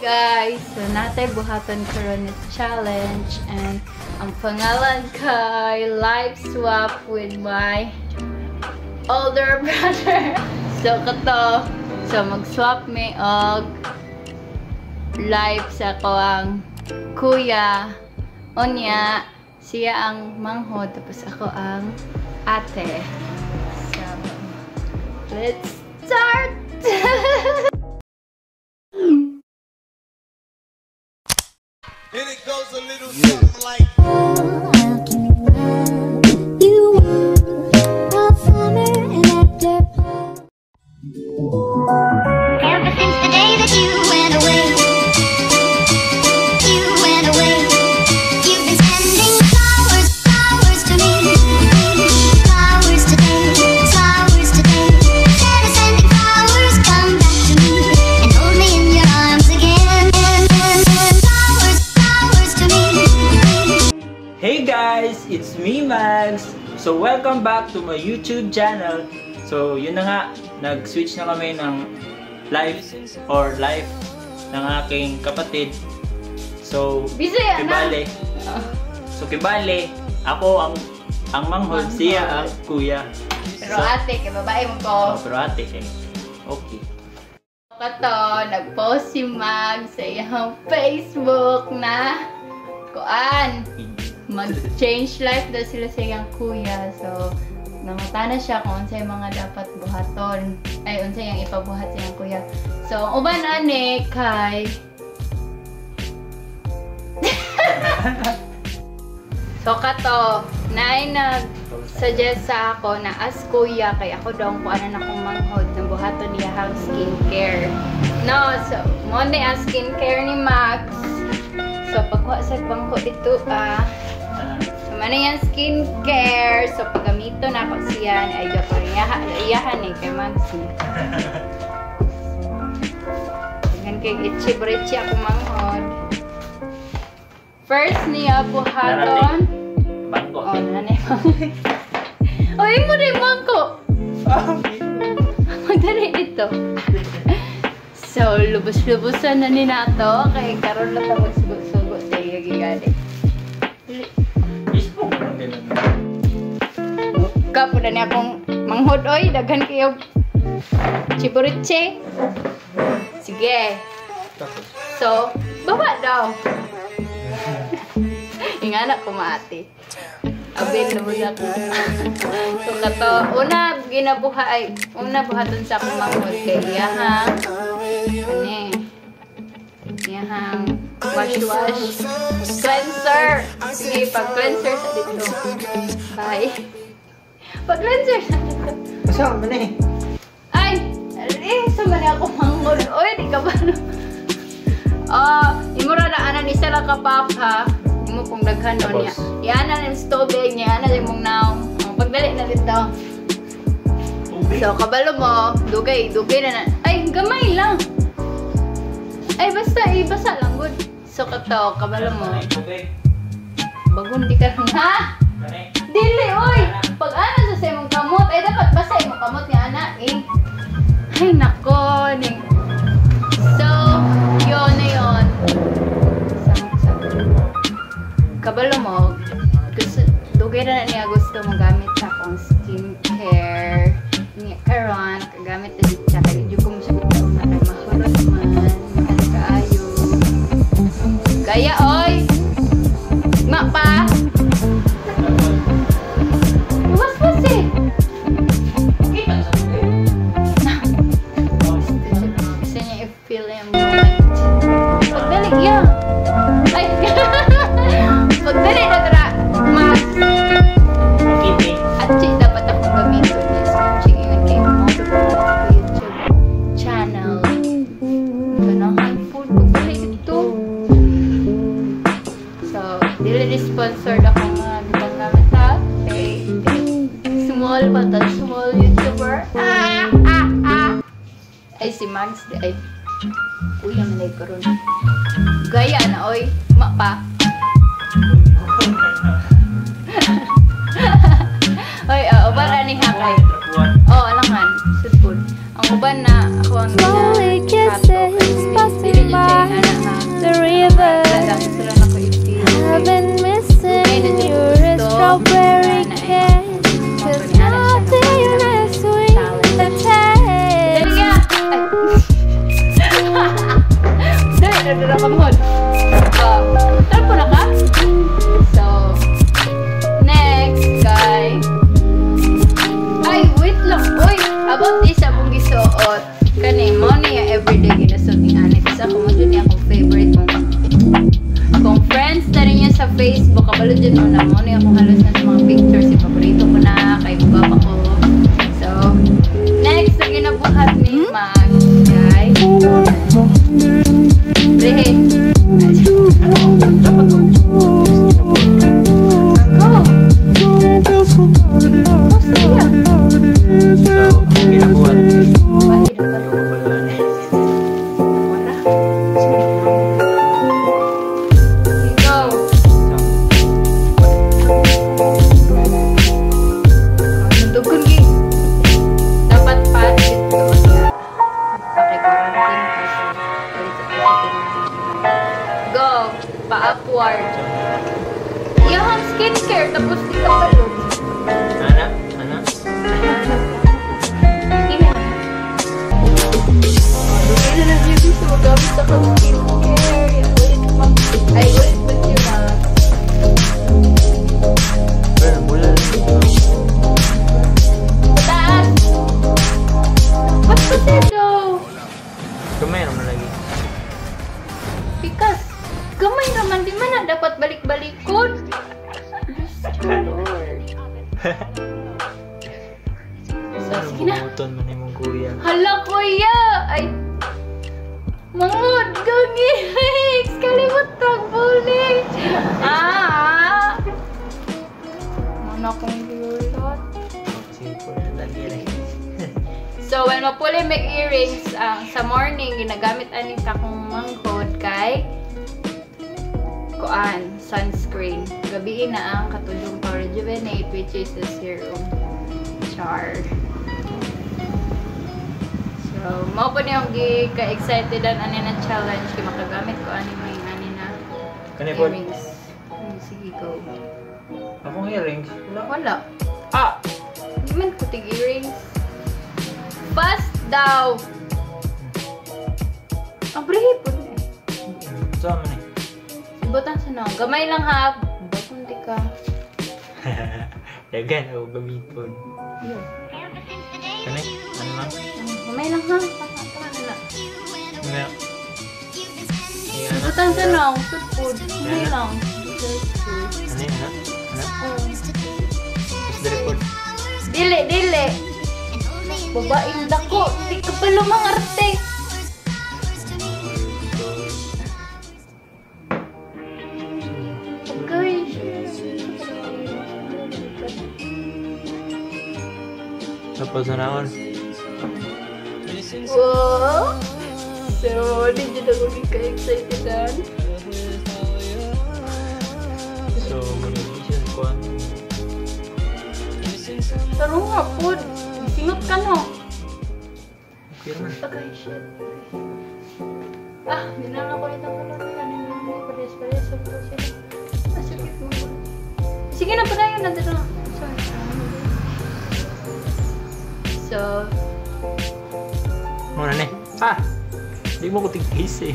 Guys, so natay buhaton karon na challenge and ang pangalan kay life swap with my older brother. So kato, so mag-swap me og life sa ko ang kuya. Onya, siya ang manghod tapos ako ang ate. So, let's start! And it goes a little something like How can you love you all summer and after ever since the day that you went away, you've been sending flowers to me, flowers today, instead of sending flowers, come back to me and hold me in your arms again. Hey guys! It's me, Mags! So, welcome back to my YouTube channel. So, yun na nga, nag-switch na kami ng life ng aking kapatid. So, kibale. So, kibale, ako ang manghod, siya ang kuya. Pero ate, kay babae mo ko. Pero ate, okay. Kato, nag-post si Mag sa iyang Facebook na kuan. Mag-change life daw sila sa iyang kuya. So, nangutana siya kung unsay mga dapat buhaton. Ay, unsay yang ipabuhat sa iyang kuya. So, ang uban ani kay So, kato, naay nag-suggest sa ako na as kuya, kay ako daw kung ano na kong manghod na buhaton niya ang skincare. No, so, mo na ang skincare ni Max. So, pagkuha sa bangko dito, so, mana yan skincare. So, pagamito na ako siya, ay iyahan eh, kay Max. Ganyan kay itchi-britchi ako manghod. First niya buhaton. Bangko. Oh, nanay mo. Oy, mo rin bangko. Magdali dito. So, lubos-lubosan na ni nato. Kay karon lang tapos sugot-sugot sa iya gigali. Ispo mo din ano. Mukha po na niya akong manghod. Oy, daghan kayo. Chiburitse. Sige. So, baba daw. Inganak ko maati. Abin na mo na ko. So, kato, una buhaton sa akong manghod kay iyahang iyahang wash cleanser. Sige, pag-cleanser sa dito. Bye. Pag-cleanser sa dito. Saan mo na eh? Ay! Sumali ako manghod. Oy, di ka ba no? Imura na anan isa lang kapak ha. Imo pong daghan nun niya. Yan na yung stobig niya. Yan na yung mong naong. Pagdali na dito. So, kabalo mo. Dugay na na. Ay, gamay lang. Ay, basta. Basa lang. Good. So, kato. Kabalo mo. Bagun di ka lang. Ha? Dili, oy! Pag ano sa imong kamot. Ay, dapat basa imong kamot niya, anak. Ay, nako. So, yun na yun. Kabalo mo, dugay na niya gusto mo gamit sa akong skincare. Niya karon, kagamit na dito siya. Kaya ko mo siya gusto na kay mahurot man. Mahal kaayo. Kaya, oy! Ma pa! Lumas eh! Gusto niya i-feel yung moment. Pagdali, yeah! Ay! Pagdali na tara, Max. At dapat akong gamitin niya sa yun kay Modo ko sa YouTube channel. Ganahan po, pagdali ito. So, dili sponsored ako mga bitang namin ta. Okay, small YouTuber. Ay, si Max, ay, uy, ang nalay ko ron. Gaya na, oy, pa. Oy, uban ani hakay. Oh, alangan, sudpod. Ang uban na ako ang Slowly kisses passing by. Dara manghod. Tarpo na ka? So, next kay ay, wait lang. Uy, about this akong gisuot. Kani mo niya everyday ginasuot ni Anit. Isa ko mo dun niya akong favorite kung friends na rin niya sa Facebook, kabalo dyan mo na mo niya akong halos na sa mga pictures. Si paborito ko na, kay baba ko. So, next na ginabuhat ni Max, guys. Rehe. Pa-upward. Yung skincare, tapos di ka balon. Ana? Dito na dito sa magamit ako skincare. Ay, ulit ba siya ma? Pero, mula lang ito. Pataas! Ba't pa dito? Kamay naman lagi. Because, gamay naman, di man na dapat balik-balikon. Diyos ko, Lord. So, sige na. Bubuton man yung kuya. Hala, kuya! Ay, mangod, gagi! Kalimot tag buli! Mana kong gulot. Simple na lagi. So, when mapuli may earrings, sa morning, ginagamit aning kakong manghod kay kuan, sunscreen. Gabi na ang katulong to rejuvenate, which is the serum. Char. So, mao po niyong ka-excited ani na challenge kay makagamit ko ani na Kani po? earrings. Sige, go. Akong earrings? Wala. Ah! Hindi man ko tig earrings. Fast daw! Ang brehi po niya. Saan man eh? Ibutan sa na. Gamay lang ha. Bakunti ka. Dagan ako gamiton. Yun. Kani? Ano na? Gamay lang ha. Paano na. Nga. Iyan na. Ibutan sa na. Food food. Gamay lang. Ano yun na? Ano? Is the record? Dili. Babaeng dako. Di ka pa lumangarte. Tapos na naman. Wow! So, di dyan ako ka-excitedan. So, mag-vision ko. Pero nga po, singot ka no. Okay naman. Okay, shit. Dinala ko ito pala. Kanin lang mo. Pares-pares. Masakit mo. Sige na, padayon na dito. Sorry. So, Muna na eh. Di mo ko tig-gising.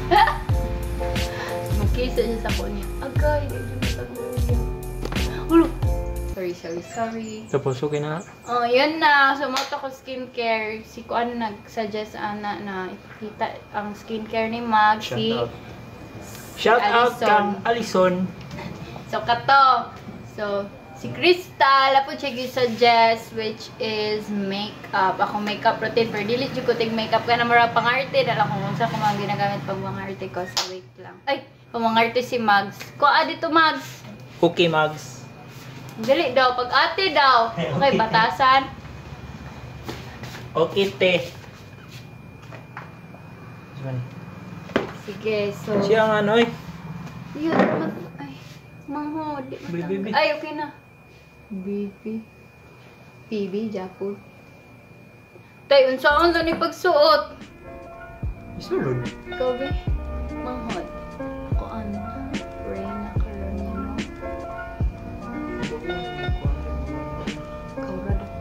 magkisa siya sa kunya. Agay, di siya matagulong. Ulo! Sorry. Tapos okay na. Oh, yun na. So, mata ko skincare. Si Kuan nag-suggest ana na ipakita ang skincare ni Mag. Shout out kang Alison. So, kato. So, si Crystal, apo siya gi-suggest, which is makeup. Ako makeup routine. Pero dili ko tig makeup ka na mara pang-arte. Dala ko kung sa ko mga ginagamit pang pang-arte ko. So, wait lang. Ay, pang-arte si Mags. Dito, Mags. Okay, Mags. Dali daw. Pag-ate daw. Okay, batasan. Okay, te. Sige, so... Siya nga ano eh. Yun, ay, mangho, di Baby. Ay, okay na. Baby. Baby, Japol. Tay, unsaon ni pagsuot? Isulod. Ikaw, be? Manghod. Ako ano? Reyna Colonial. Kaurad ako.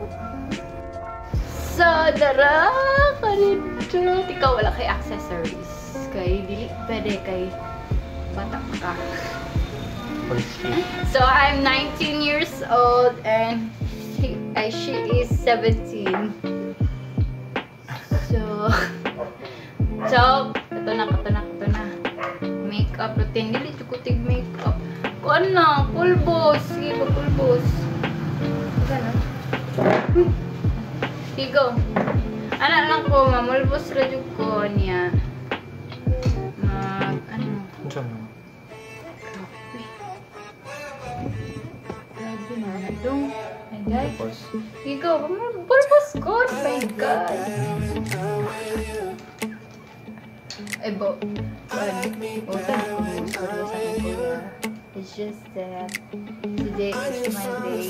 So, dara ka dito. Ikaw, wala kay accessories. Kay kay dili pwede kay bata ka. Holy shit. So I'm 19 years old and she is 17. So ito na. Makeup routine. Dili tukutig makeup. Kuan na, pulbos. Sige ba pulbos? Gano'n. Sigo. Anak lang ko, mamulbos radyo ko niya. Diyan mo. Grabe na na dong. My God. Tapos. Sigo, pulbos ko. Oh my God. Ay, it's just that today is my day.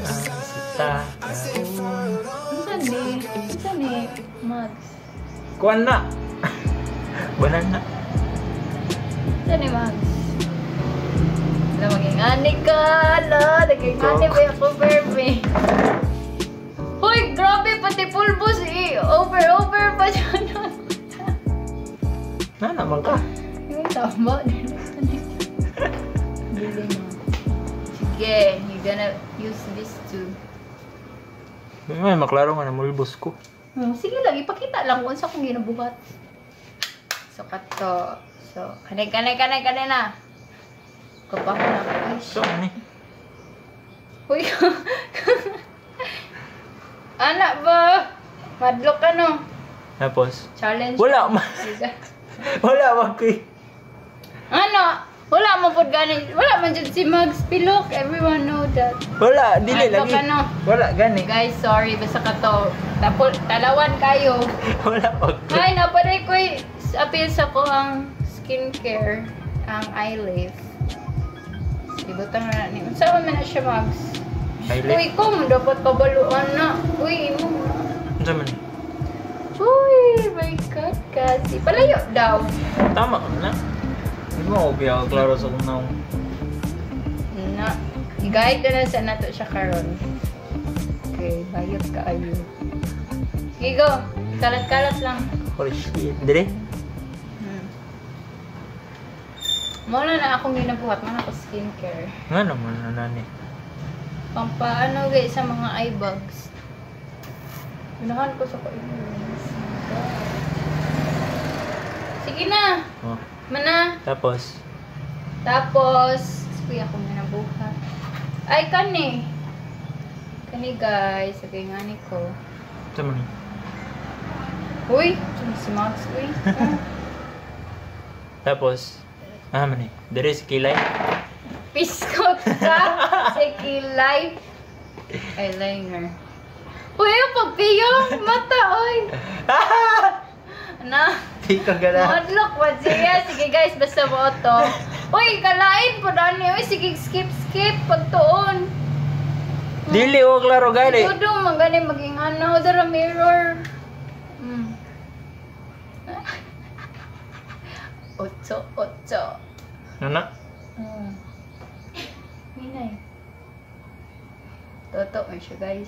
Saan eh? Max. Kuan na. Banana. Saan eh, Max? Wala maging ani ka. Naging ani ba ako, Berbe? Hoy, grabe, pati pulbos eh. Over pa siya nun. Na naman ka. Yung tama. Bili mo. Sige, you're gonna use this too. May maklaro nga na mulbos ko. Sige lang, ipakita lang kung saan kong ginabuhat. So, kato. So, kanay na. Kapahan na ako. Ay, So, ano eh? Uy, anak ba? Madlock ka no? Tapos. Challenge. Wala wag ko eh. Ano? Wala mo po gani. Wala man dyan si Mags Pilok. Everyone know that. Wala, dili Madlock lagi. ka no? Wala, gani. Guys, sorry. Basta ka to. Talawan kayo. Wala wag ko. Ay, napaday ko appeal sa ko ang skincare. Ang eyelift. Ibutang na ni. Saan man na siya, Mags? Eyelid. Uy, ko mo dapat pabaluan na. Uy, mo na. Ano man? Uy, my God, kasi. Palayo daw. Tama ka na. Hindi mo ako biya klaro sa kung naong. Na. I-guide na lang sa nato siya karon. Okay, bayot ka ayo. Sige, go. Kalat-kalat lang. Holy shit. Dire? Muna na akong ginabuhat. Mana ko skincare. Nga naman na nani. Pampaano guys sa mga eye bags. Unahan ko sa ko-earrings. Sige na. Oh. Mana. Tapos. Kuya akong ginabuhat. Ay, kani. Kani guys. Okay nga ni ko. Ito man. Uy, si Max, uy. Tapos. Man eh. Dire si Kilay. Piskot ka si Kilay. Eyeliner. Uy, yung pagpiyong mata, oy. Na. Di ka gala. Modlock, what siya? Sige guys, basta mo to. Uy, kalain po dani. Uy, sige, skip. Pagtuon. Dili o klaro gani. Ito magani maging ano, dara mirror. Otso. Ano? Minay. Toto man siya guys.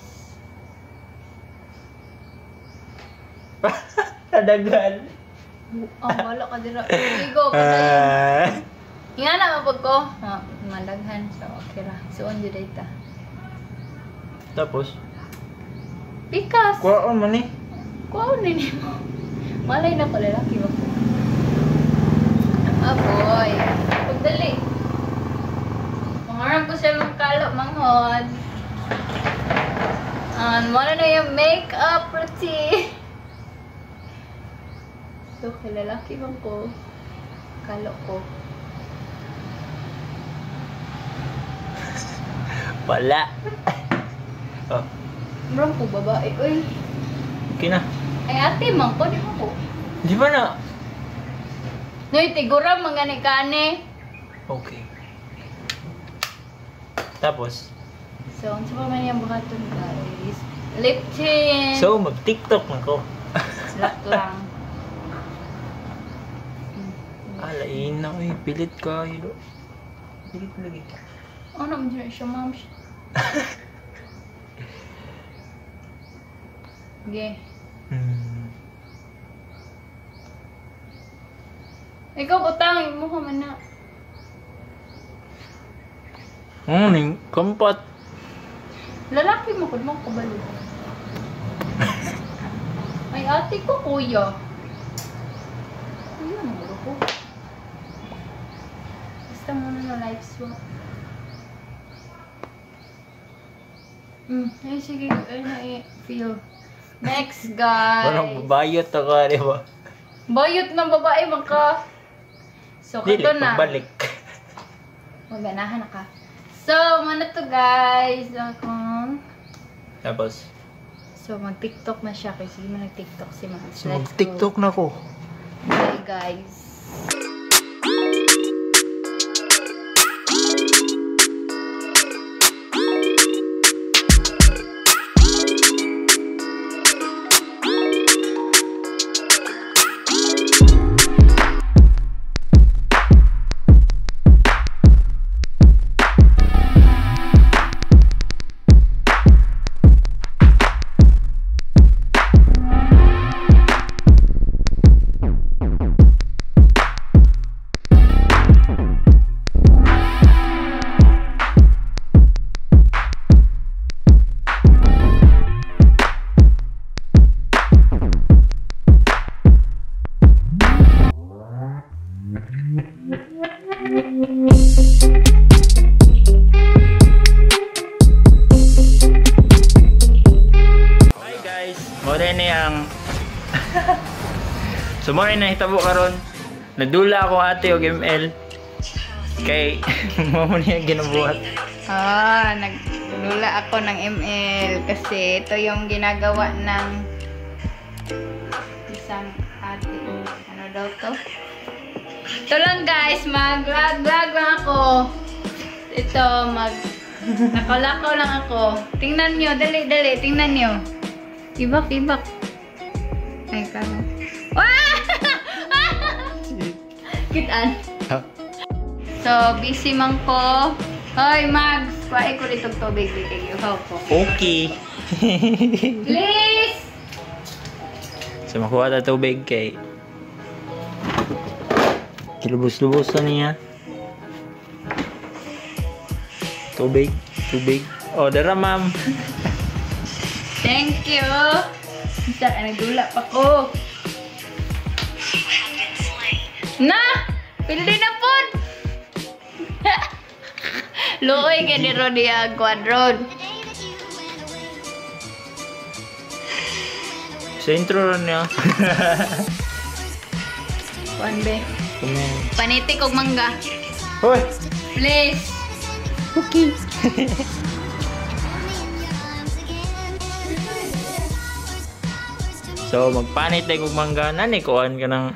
Nadagal. Wala ka dira. Igo ka na. Nga na mapag ko. Malaghan. So, okay ra. So, on dito ita. Tapos. Pikas. Kuwaon man eh. Kuwaon din mo. Malay na ko lalaki ba ko. Boy. Pagdali. Mangarap ko sa mga kalo, manghod. Muna na yung makeup routine. So, kay lalaki bang ko. Kalo ko. Wala. Oh. Marang po babae. Uy. Okay na. Ay ate, man ko. Di mo ko. Di ba na? Noy, tigura mga ni-kane. Okay. Tapos. So, ang sama man yung buhaton guys. Lip tint. So, mag-tiktok na ko. Slack lang. Alain na eh. Pilit ka. Pilit lagi. Ano naman dyan siya, ma'am? Okay. Ikaw utangin mo ka man na. Ning kampat. Lalaki mo kung mong kabalo. Ay, ate ko, kuya. Kuya, mo ko. Basta muna na live swap. Ay, sige. Ay, na-feel. Next, guys. Parang bayot ako, di ba? Bayot ng babae, maka. So, Dili, kato na. pagbalik. Maganahan na ka. So, muna to, guys. Tapos, So, mag-TikTok na siya. Kasi sige mo nag-TikTok si Max. so mag-TikTok na ko. Bye, guys. Hi guys, muna na yung so muna na hitabo karon. Nadula ako ate og ML kay mo niya ginabuhat. Nagdula ako ng ML kasi ito yung ginagawa ng isang ate. Ano daw to? Ito lang guys, mag-vlog lang ako. Ito, nakalakaw lang ako. Tingnan nyo, dali, tingnan nyo. Ibak. Ay, kala. Wah! Kitaan. So, busy man ko. Hoy, Mags, kuhain ko dito tubig. Iuhaw ko. Okay. Please! So makuha ta tubig kay kilubos-lubos na niya. Tubig. Oh, dara ma'am. Thank you. Isa, nagdula pa ko. Na! Pildi na po! Luoy ka ni Rodia Quadron. Sa intro ron niya. One be. Panitik og mangga. Hoy! Please. Okay. So, magpanit tayo kung mangga. Nani, kuhaan ka ng...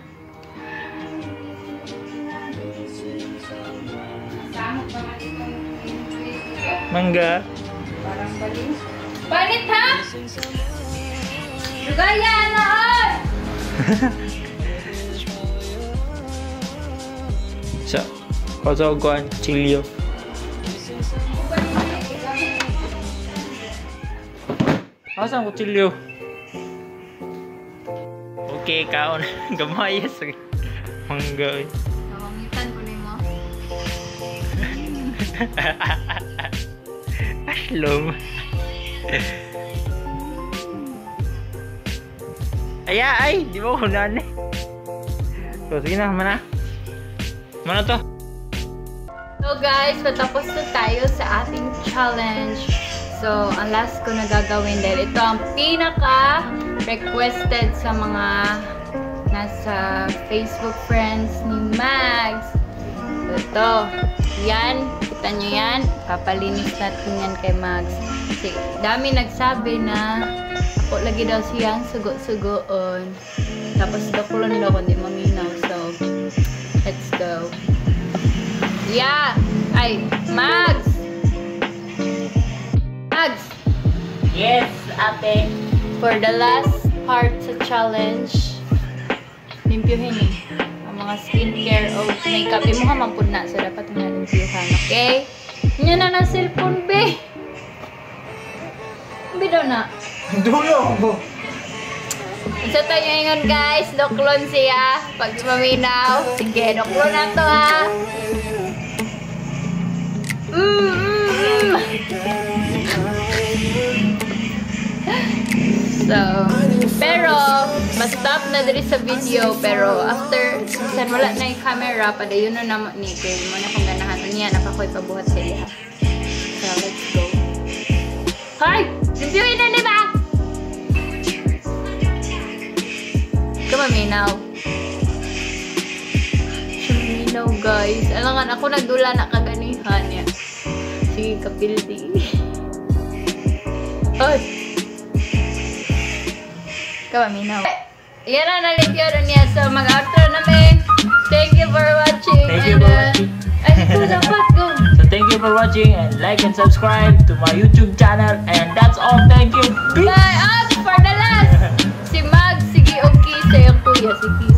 Mangga. Parang bali. Panit ha? Lugaya na oy! So, also kuhaan, chilyo. Asan ko chilyo? Okay, kaon. Gamayas. Mangga. Nakangitan ko ni mo. Aslom. Ay, di ba hunan eh. So, sige na, mana. Mana to? So guys, patapos na tayo sa ating challenge. So, ang last ko na gagawin dahil ito ang pinaka-requested sa mga nasa Facebook friends ni Mags. So, ito. Yan. Kita nyo yan. Papalinis natin yan kay Mags. Kasi dami nagsabi na ako lagi daw siyang sugo-sugoon. Tapos dakulon daw kundi maminaw. So, let's go. Yeah! Ay, Mags! Mags! Yes, ate. For the last part sa challenge, limpyuhin eh. Ang mga skincare o makeup. Di mo ka mampuna. So, dapat nga limpyuhan. Okay? Yan na na cellphone, be. Be daw na. Dulo mo. Isa tayo ingon guys, duklon siya. Pag maminaw, sige, duklon na to ha. So, pero, ma-stop na diri sa video. Pero, after, minsan wala na yung camera, padayon na naman ni Kay. Mo na kung ganahan niya, napakoy pabuhat sa iya. So, let's go. Hoy! Reviewin na, di ba? Maminaw. Maminaw, guys. Alangan, ako nagdula na kaganihan niya. Sige, kapildi. Hoy! Maminaw. Yan na, naligyan niya. So, mag-outro namin. Thank you for watching. Thank you for watching. Ay, ito dapat. Go. So thank you for watching and like and subscribe to my YouTube channel. And that's all. Thank you. Peace. Bye! For the last! Si Mag, sige, okay. Sa'yo, kuya. Sige.